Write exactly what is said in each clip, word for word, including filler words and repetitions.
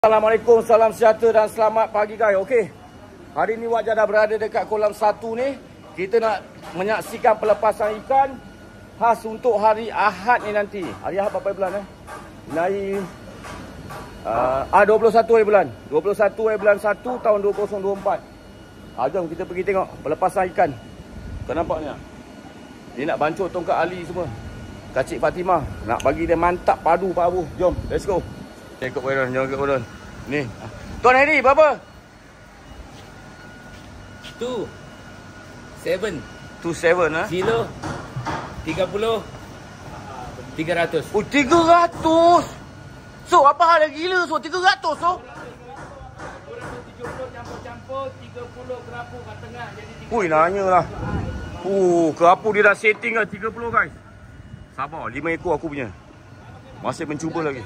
Assalamualaikum, salam sejahtera dan selamat pagi guys. Okey. Hari ni Wak Jah dah berada dekat kolam satu ni. Kita nak menyaksikan pelepasan ikan khas untuk hari Ahad ni nanti. Hari Ahad berapa bulan eh? Hari uh, ah dua puluh satu hari bulan. dua puluh satu hari bulan satu tahun dua ribu dua puluh empat. Ah jom kita pergi tengok pelepasan ikan. Kau nampak ni? Dia nak bancur tongkat Ali semua. Kak Cik Fatimah nak bagi dia mantap padu Pak Abu. Jom, let's go. Ikut Bayron, jom ikut Bayron. Ni. Tuan Heri, berapa? Two. Seven. Two seven, ha? Kilo. Tiga puluh. Tiga ratus. Oh, tiga ratus. So, apa hal yang gila? So, tiga ratus, so? Dua ratus tujuh puluh campur-campur. Tiga puluh kerapu kat tengah. Jadi tiga Ui, puluh. nanya lah. Uh, kerapu dia dah setting dah tiga puluh, guys. Sabar, lima ekor aku punya. Masih mencuba lagi.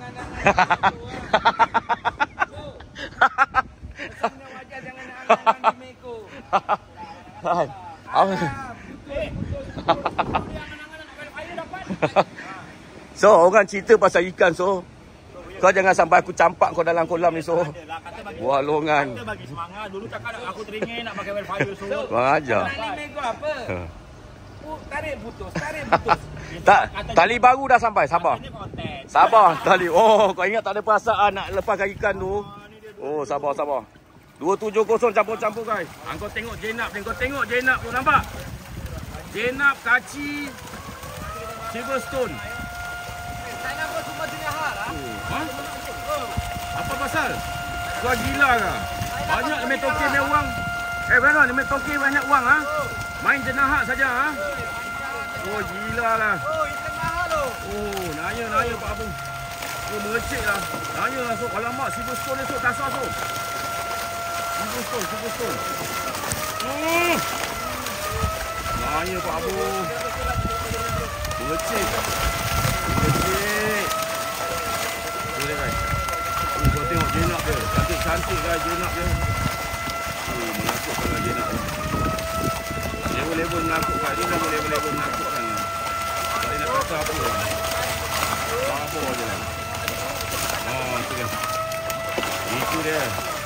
So, orang cerita pasal ikan, so kau jangan sampai aku campak kau dalam kolam ni, so buah longan. Kita bagi semangat. Dulu cakap aku teringin nak pakai wildfire, so Bang ajar. Meko apa? Oh, tarik putus, tarik putus. Tak, tali baru dah sampai, sabar. Sabar, tali. Oh, kau ingat tak ada perasaan nak lepaskan ikan tu? Oh, sabar, sabar. dua tujuh kosong campur-campur, guys. Ha, kau tengok jenap ni, kau tengok jenap tu, nampak? Jenap, kaci, silverstone. Saya nak buat semua dunia hal ah. Ha? Apa pasal? Kau gila ke? Banyak ni toke main wang. Eh, Brandon, ni toke banyak wang, ha? Main jenahak saja, ha? Oh, gila lah. Oh, ikan mahal tu. Oh, nanya, nanya Pak Abu. Oh, merecik lah. Nanya lah, so. Alamak, silverstone ni, so. Kasar, so. Silverstone, silverstone. Hmm. Nanya Pak Abu. Merecik. Merecik. Boleh, guys. Oh, kau tengok jenak dia. Cantik-cantik, guys, jenak dia. Oh, menakutkan jenak dia. Level-level menakutkan. Dia dah level-level menakutkan. Tak boleh nak kata apa lah. Apa je lah. Oh, tu dia. Itu dia.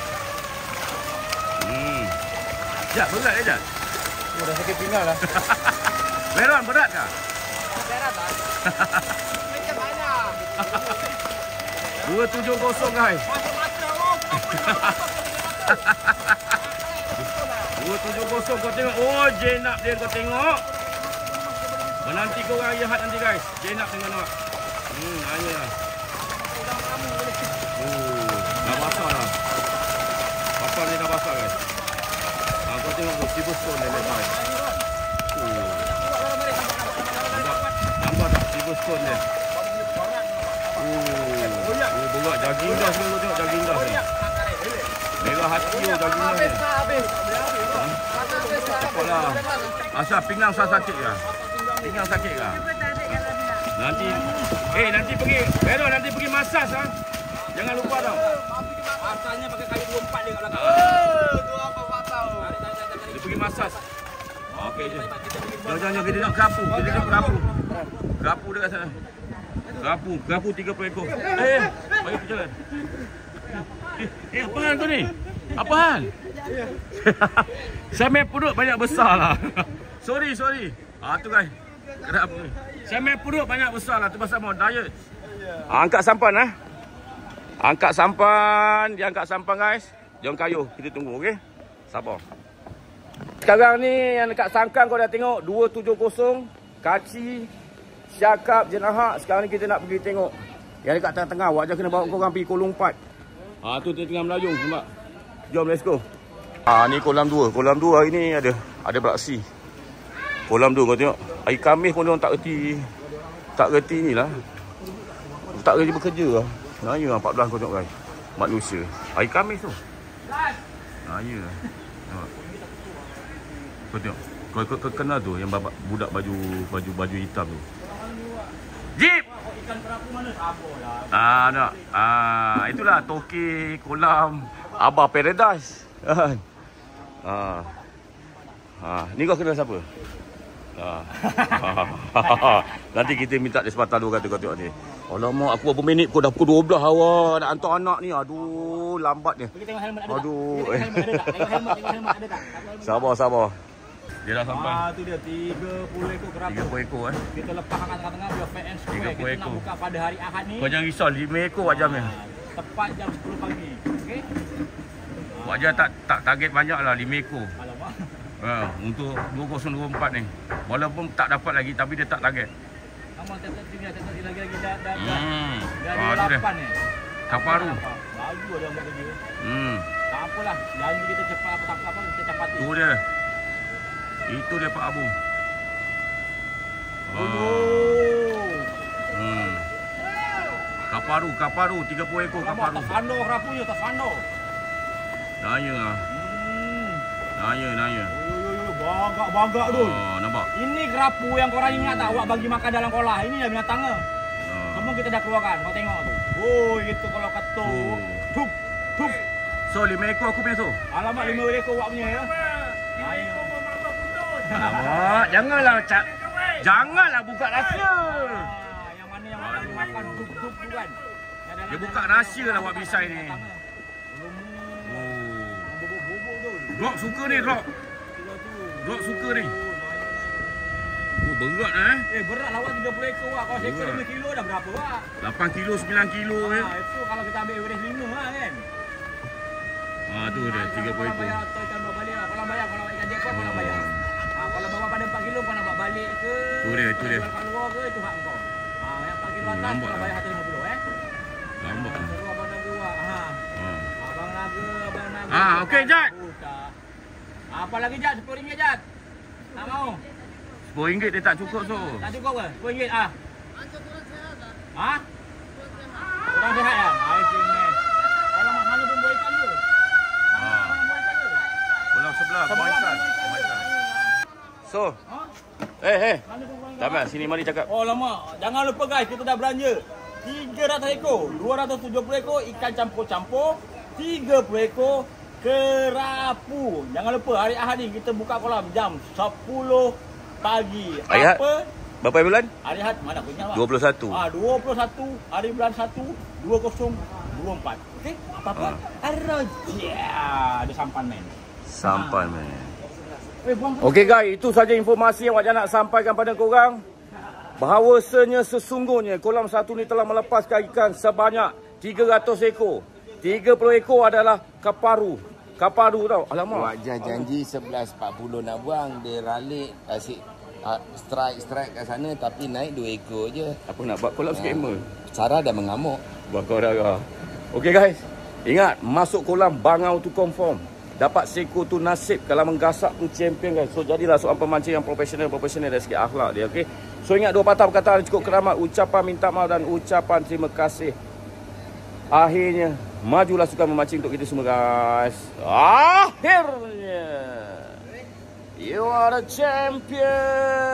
Hmm. Jat, berat ke Jat? Oh, dah sakit pinggang lah. Meron, berat ke? Berat tak? Macam banyak. dua tujuh kosong, guys. Masuk mata oh. dua tujuh kosong, kau tengok. Oh, jenak dia, kau tengok. Menanti kau orang Ahad nanti, guys. Jenak tengok nak. Hmm, nanya lah. Oh, dah basah lah. Pasal ni dah basah, guys. Ha, kau tengok tu, silverstone dia lepas. Oh. Nampak, nampak tak silverstone dia? Oh, oh berat. Daging dah semua, kau tengok daging dah ni. Merah hati tu daging dah ni. Apalah. Asal pinggang saya sakit ke? Pinggang sakit ke? Nanti, eh nanti pergi, Vero nanti pergi masas ha. Jangan lupa tau. asalnya pakai kayu dua puluh empat dia kat belakang. Oh, dua apa patau. Dia pergi masas. Okey je. Jangan jangan kita nak kerapu, kita nak kerapu. Kerapu dekat sana. Kerapu, kerapu tiga puluh ekor. Eh, bagi aku jalan. Eh, eh apa hal kau ni? Apa hal? Saya main perut banyak besar lah. Sorry, sorry. Ah tu guys. Kenapa ni? Saya main perut banyak besar lah. Tu pasal mau diet. Ah, angkat sampan eh. Angkat sampan. Dia angkat sampan guys. Jom kayu. Kita tunggu okey. Sabar. Sekarang ni yang dekat sangkang kau dah tengok. dua tujuh kosong. Kaci. Syakap. Jenahak. Sekarang ni kita nak pergi tengok. Yang dekat tengah-tengah. Wak Jah kena bawa korang pergi kolong empat. Ah tu dia tengah melayung. Nampak? Jom let's go. Ah ni kolam dua. Kolam dua hari ni ada. Ada beraksi. Kolam dua kau tengok. Hari Khamis pun orang tak reti. Tak reti ni lah. Tak reti bekerja lah. Nanya lah empat belas kau tengok guys. Manusia. Hari Khamis tu. Nanya lah. Kau tengok. Kau, kau, kau kenal tu yang babak, budak baju baju baju hitam tu. Jeep. Ikan kerapu mana? Sabor lah. Ah nak. Ah itulah toke kolam Abah Paradise. Ah. Ah, ni kau kenal siapa? Ah. Nanti kita minta dia sepatah dua kata kau tengok ni. Alamak, aku berapa minit kau dah pukul dua belas awak nak hantar anak ni. Aduh, lambat dia. Pergi tengok helmet ada tak? Aduh. Pergi tengok helmet ada tak? Tengok helmet, tengok helmet ada tak? Sabar, sabar. Dia dah sampai. Ah, tu dia tiga puluh ekor kerapu. tiga puluh ekor eh. Kita lepas kat tengah-tengah biar fair and square. tiga puluh Kita nak ekor. buka pada hari Ahad ni. Kau jangan risau, lima ekor Wak Jam ni. Ah, tepat jam sepuluh pagi. Okey. Wak Jam tak tak target banyak lah, lima ekor. Alamak. Ha, untuk dua ribu dua puluh empat ni. Walaupun tak dapat lagi tapi dia tak target. Kamu tetap sini, tetap sini lagi-lagi dah dah Hmm. dah Ah, tu dia. lapan ni. Kaparu. Laju ada buat kerja. Hmm. Tak apalah, janji kita cepat apa tak apa kita cepati. Tu dia. Itu dia Pak Abu. Oh. Hmm. Kaparu, kaparu, tiga puluh ekor Nampak kaparu. tak sando kerapunya, tak sando. Naya ah. Hmm. Naya, naya. Oh, bagak-bagak tu. Oh, nampak. Ini kerapu yang korang ingat tak awak bagi makan dalam kolah. Ini dah binatangnya. Oh. Semua kita dah keluarkan. Kau tengok tu. Oh, itu kalau ketuk. Oh. Tup, tup. So, lima ekor aku punya tu. Alamak, lima ekor awak punya ya. Ayah. Alamak, janganlah cak. Janganlah buka rahsia. Ah, yang mana yang awak bagi makan tup, tup tu kan. Yang dalam- Dia buka dalam- rahsia lah awak dalam- bisai ni. binatangnya. Oh. Bubuk-bubuk tu. Rock suka ni, Rock. Tiga tu. Rock suka ni. Oh, nice. Oh, berat eh. Eh, berat lah awak tiga puluh ekor awak. Kalau seekor Berat. lima kilo dah berapa awak? lapan kilo, sembilan kilo eh. Ah, itu kalau kita ambil average lima lah kan. Ah, tu dia, tiga puluh ekor. Bayar atau ikan bawa balik lah. Kalau bayar, kalau ikan jackpot kau nak bayar. Ha, kalau bawa pada empat kilo kau nak bawa balik ke? Tu dia, tu kau dia. jual kat luar ke? Itu hak kau. Ha, yang empat kilo Oh, atas lambat kau lah. bayar seratus lima puluh eh. Lambat lah. Suruh abang Naga buat. Ha. Ah. Abang Naga, abang Naga. Ah, okey, Jad. Buka. Apa lagi Jad? sepuluh ringgit Jad. Tak mau? sepuluh ringgit dia tak cukup tu. Tak cukup ke? sepuluh ringgit ah. Ha? Kurang sihat ya? Hai sini. Kalau mak sana pun buat ikan ke? Ah. Sana buat ikan ke? Pulau sebelah, Sebelah buat ikan. buat ikan Buat ke? ikan. So, Ha? eh eh. Mana pun buat ikan? Tamat, sini mari cakap. Oh lama. Jangan lupa guys, kita dah belanja tiga ratus ekor, dua ratus tujuh puluh ekor ikan campur-campur, tiga puluh ekor kerapu. Jangan lupa hari Ahad ni kita buka kolam jam sepuluh pagi. Hari Ahad? Apa? Berapa bulan? Hari Ahad mana punya Pak? dua puluh satu. Ah, dua puluh satu hari bulan satu dua ribu dua puluh empat. Okey? Apa-apa? Ah. Araja. Ada sampan men. Sampai man. Eh, buang Okey guys, itu saja informasi yang Wak Jan nak sampaikan pada korang. Bahawasanya sesungguhnya kolam satu ni telah melepaskan ikan sebanyak tiga ratus ekor. tiga puluh ekor adalah kaparu. Kaparu tau. Alamak. Wak Jah janji sebelas empat puluh nak buang. Dia ralik asyik uh, strike-strike kat sana tapi naik dua ekor je. Apa nak buat kolam scammer? Sarah dah mengamuk. Bakar darah. Okey guys. Ingat, masuk kolam bangau tu confirm. Dapat seko tu nasib. Kalau menggasak tu champion guys. So jadilah seorang pemancing yang profesional. Profesional dari segi akhlak dia. Okey. So ingat dua patah perkataan cukup keramat. Ucapan minta maaf dan ucapan terima kasih. Akhirnya, majulah sukan memancing untuk kita semua guys. Akhirnya, you are the champion.